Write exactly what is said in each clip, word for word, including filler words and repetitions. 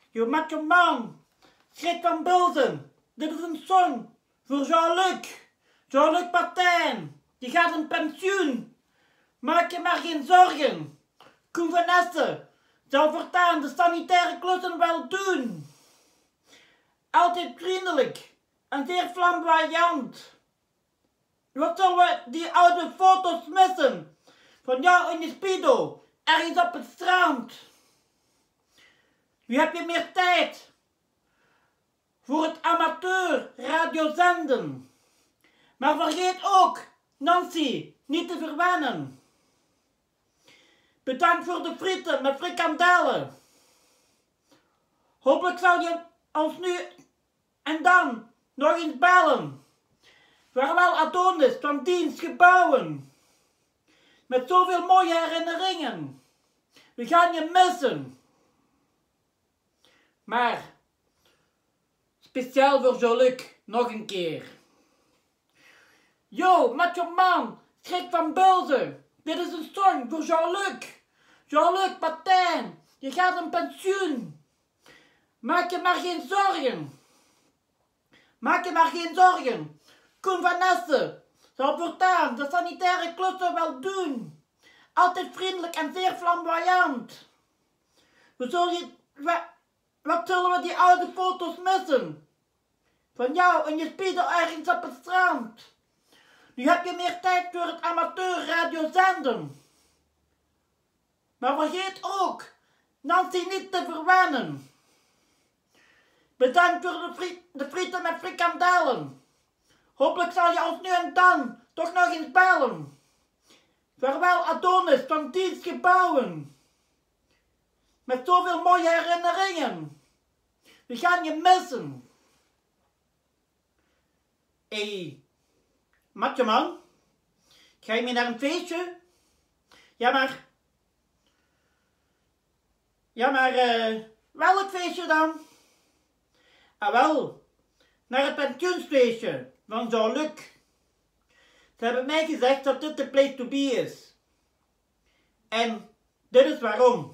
Je macho man, schrik van bulten. Dit is een song voor Jean-Luc. Jean-Luc Martijn, die gaat in pensioen. Maak je maar geen zorgen. Koen van Essen zal voortaan de sanitaire klussen wel doen. Altijd vriendelijk en zeer flamboyant. Wat zullen we die oude foto's missen? Van jou in je speedo, ergens op het strand. Nu heb je meer tijd voor het amateur radiozenden. Maar vergeet ook Nancy niet te verwennen. Bedankt voor de frieten met frikandellen. Hopelijk zal je ons nu en dan nog eens bellen. Vaarwel Adonis van Dienstgebouwen. Met zoveel mooie herinneringen. We gaan je missen. Maar speciaal voor Jean-Luc nog een keer. Yo, macho man, schrik van bulten. Dit is een song voor Jean-Luc. Jean-Luc Martijn, je gaat in pensioen. Maak je maar geen zorgen. Maak je maar geen zorgen. Koen van Essen zal voortaan de sanitaire klussen wel doen. Altijd vriendelijk en zeer flamboyant. We zullen je, we, wat zullen we die oude foto's missen? Van jou en je speedo ergens op het strand. Nu heb je meer tijd voor het amateur radiozenden. Maar vergeet ook Nancy niet te verwennen. Bedankt voor de, fri de frieten met frikandellen. Hopelijk zal je ons nu en dan toch nog eens bellen. Vaarwel Adonis van Dienstgebouwen. Met zoveel mooie herinneringen. We gaan je missen. Hé, hey, macho man. Ga je mee naar een feestje? Ja maar... Ja maar, uh, welk feestje dan? Ah wel, naar het pensioensfeestje van Jean-Luc. Ze hebben mij gezegd dat dit de place to be is. En dit is waarom.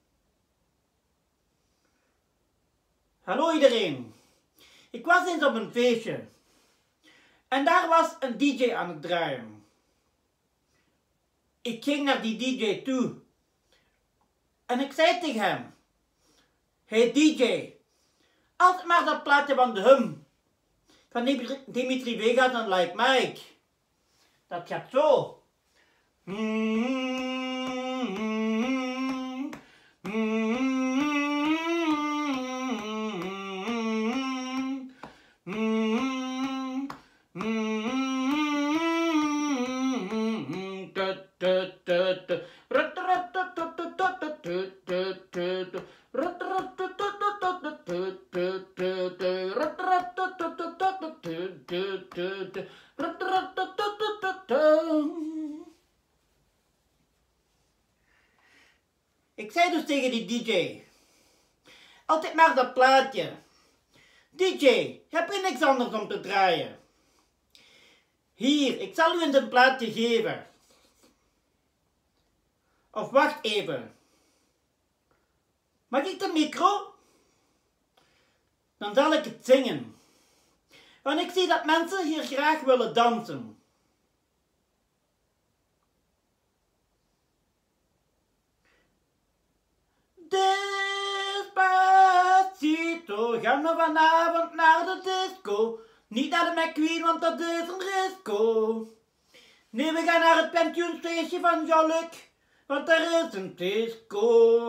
Hallo iedereen. Ik was eens op een feestje. En daar was een D J aan het draaien. Ik ging naar die D J toe. En ik zei tegen hem. Hey D J. Altijd maar dat plaatje van de Hum. Van Dimitri Vegas en Like Mike. Dat gaat zo. Ik zei dus tegen die D J, altijd maar dat plaatje. D J, heb je niks anders om te draaien? Hier, ik zal u eens een plaatje geven. Of wacht even. Mag ik de micro? Dan zal ik het zingen. Want ik zie dat mensen hier graag willen dansen. Despacito, gaan we vanavond naar de disco. Niet naar de McQueen, want dat is een risco. Nee, we gaan naar het pensioensfeestje van Jean-Luc, want er is een disco.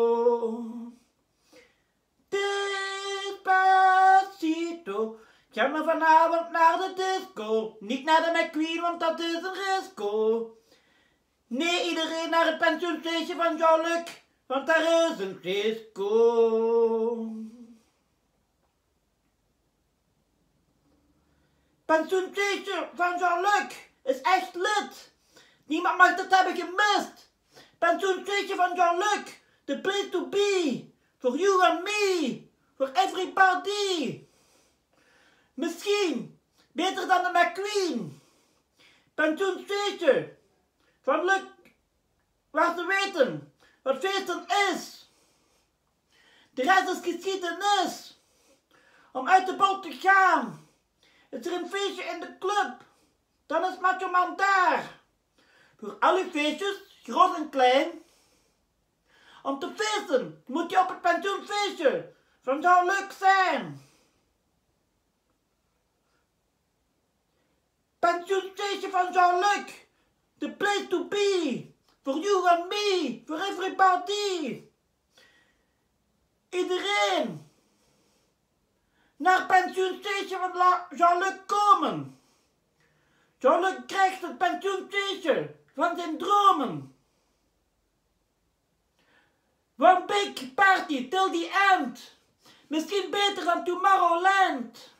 Despacito, gaan we vanavond naar de disco. Niet naar de McQueen, want dat is een risco. Nee, iedereen naar het pensioensfeestje van Jean-Luc, want daar is een disco. Pensioensfeestje van Jean-Luc is echt lit. Niemand mag dat hebben gemist. Pensioensfeestje van Jean-Luc, the place to be. For you and me. For everybody. Misschien beter dan de McQueen. Pensioensfeestje van Luc, waar ze weten wat feesten is. De reis is geschiedenis. Om uit de boot te gaan. Is er een feestje in de club, dan is Macho Man daar. Voor alle feestjes, groot en klein. Om te feesten moet je op het pensioenfeestje van Jean-Luc zijn. Pensioenfeestje van Jean-Luc. The place to be. For you and me. For everybody. Iedereen naar het pensioenfeestje van Jean-Luc komen. Jean-Luc krijgt het pensioenfeestje van zijn dromen. One big party till the end. Misschien beter dan Tomorrowland.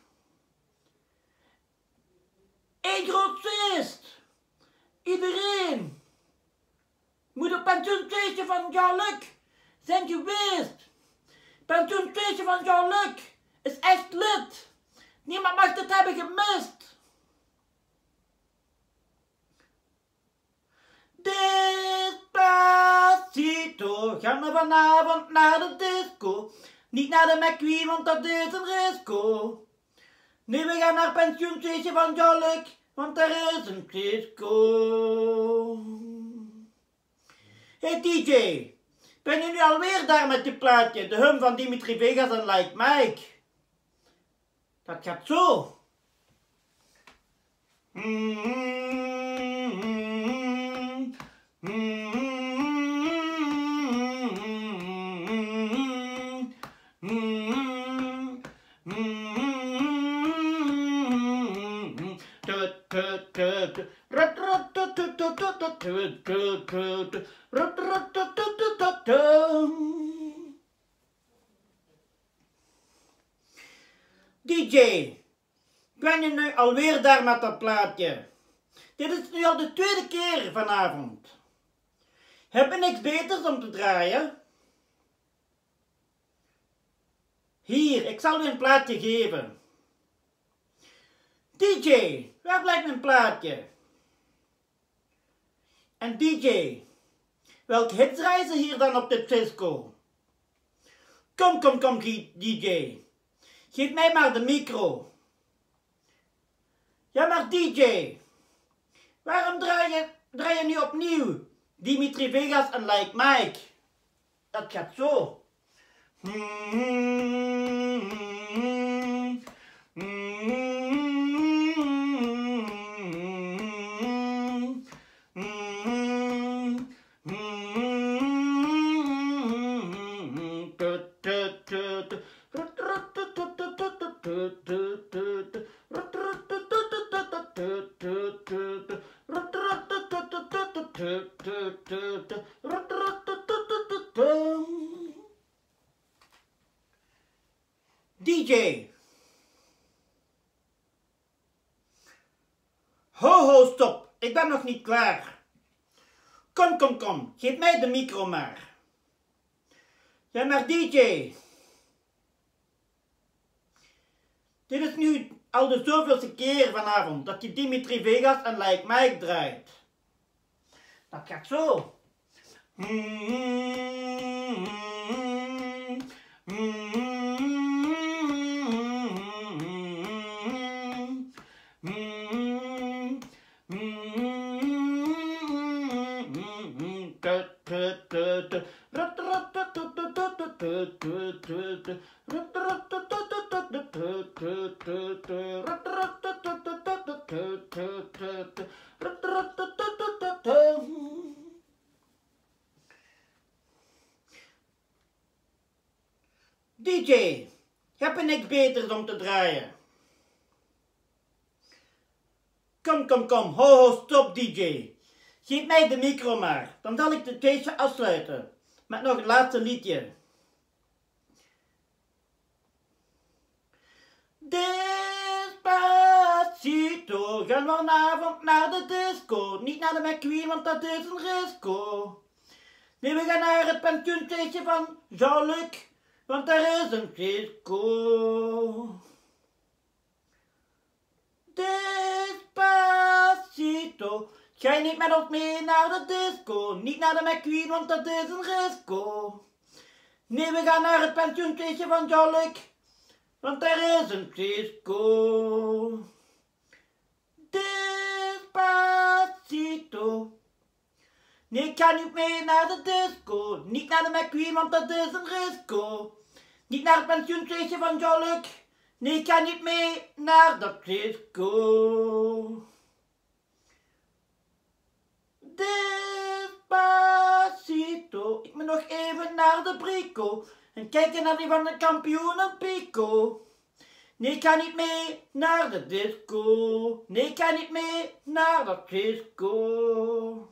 Eén groot feest. Iedereen moet op het pensioenfeestje van Jean-Luc zijn geweest. Het pensioenfeestje van Jean-Luc is echt lit. Niemand mag het hebben gemist. Despacito, gaan we vanavond naar de disco. Niet naar de McQueen, want dat is een risco. Nee, we gaan naar het pensioenfeestje van Jean-Luc, want er is een disco. Hey D J, ben je nu alweer daar met je plaatje? De hum van Dimitri Vegas en Like Mike. Dat gaat zo. D J, ben je nu alweer daar met dat plaatje? Dit is nu al de tweede keer vanavond. Heb je niks beters om te draaien? Hier, ik zal u een plaatje geven. D J, waar blijft mijn plaatje? En D J, welke hits reizen hier dan op dit disco? Kom, kom, kom, D J. Geef mij maar de micro. Ja, maar D J, waarom draai je, draai je nu opnieuw Dimitri Vegas en Like Mike? Dat gaat zo. D J. Ho ho stop, ik ben nog niet klaar. Kom kom kom, geef mij de micro maar. Ja maar D J. Dit is nu al de zoveelste keer vanavond dat je Dimitri Vegas en Like Mike draait. Dat gaat zo. D J, heb je niks beters om te draaien? Kom, kom, kom, ho, ho, stop D J. Geef mij de micro maar, dan zal ik het feestje afsluiten. Met nog een laatste liedje. Despacito, gaan vanavond naar de disco. Niet naar de McQueen, want dat is een risco. Nee, we gaan naar het pensioenfeestje van Jean-Luc, want er is een disco. Despacito, ga je niet met ons mee naar de disco. Niet naar de McQueen, want dat is een risco. Nee, we gaan naar het pensioenfeestje van Jean-Luc. Want daar is een disco. Despacito. Nee, ik ga niet mee naar de disco. Niet naar de McQueen, want dat is een risco. Niet naar het pensioenfeestje van Jean-Luc. Nee, ik ga niet mee naar dat disco. Despacito. Ik moet nog even naar de Brico. En kijken naar die van de kampioenen Pico. Nee, ik ga niet mee naar de disco. Nee, ik ga niet mee naar dat disco.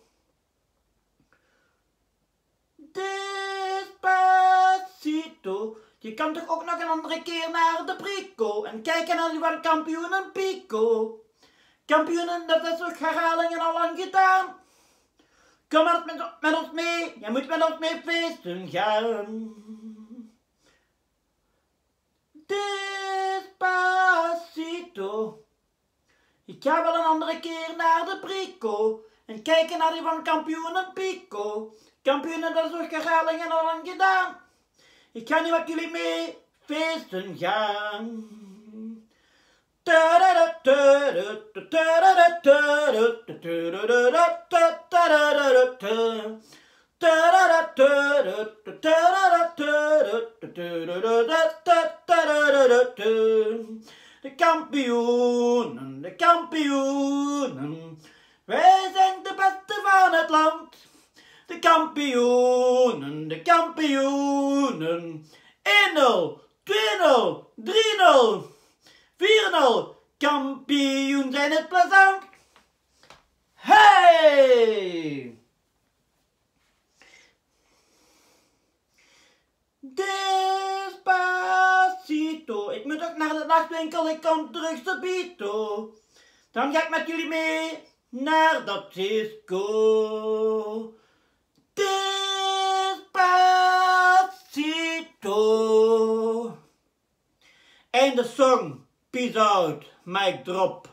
Despacito. Je kan toch ook nog een andere keer naar de Brico. En kijken naar die van kampioenen Pico. Kampioenen, dat is toch herhalingen al lang gedaan. Kom maar met, met ons mee. Je moet met ons mee feesten gaan. Despacito. Ik ga wel een andere keer naar de Brico. En kijken naar die van kampioenen Pico. Kampioenen, dat is toch herhalingen al lang gedaan. Ik ga nu met jullie mee feesten gaan. De kampioenen, de kampioenen, wij zijn de beste van het land. De kampioenen, de kampioenen, één nul, twee nul, drie nul, vier nul, kampioen zijn het plezant. Hey! Despacito. Ik moet ook naar de nachtwinkel, ik kom terug subito. Dan ga ik met jullie mee naar dat disco. Despacito. Einde song. Peace out. Mic drop.